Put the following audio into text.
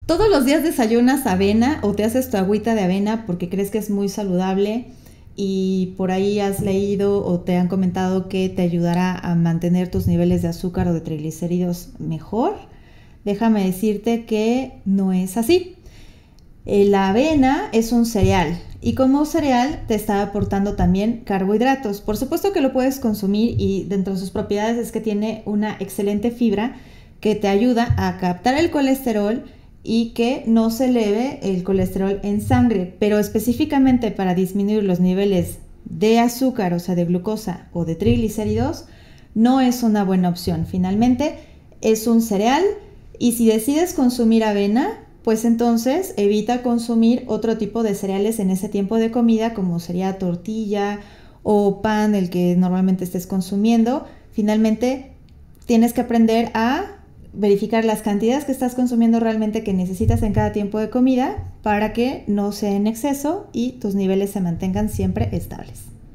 todos los días desayunas avena o te haces tu agüita de avena porque crees que es muy saludable y por ahí has leído o te han comentado que te ayudará a mantener tus niveles de azúcar o de triglicéridos mejor, déjame decirte que no es así. La avena es un cereal y como cereal te está aportando también carbohidratos. Por supuesto que lo puedes consumir y dentro de sus propiedades es que tiene una excelente fibra que te ayuda a captar el colesterol y que no se eleve el colesterol en sangre, pero específicamente para disminuir los niveles de azúcar, o sea, de glucosa o de triglicéridos, no es una buena opción. Finalmente, es un cereal y si decides consumir avena, pues entonces evita consumir otro tipo de cereales en ese tiempo de comida, como sería tortilla o pan, el que normalmente estés consumiendo. Finalmente, tienes que aprender a verificar las cantidades que estás consumiendo realmente que necesitas en cada tiempo de comida para que no sea en exceso y tus niveles se mantengan siempre estables.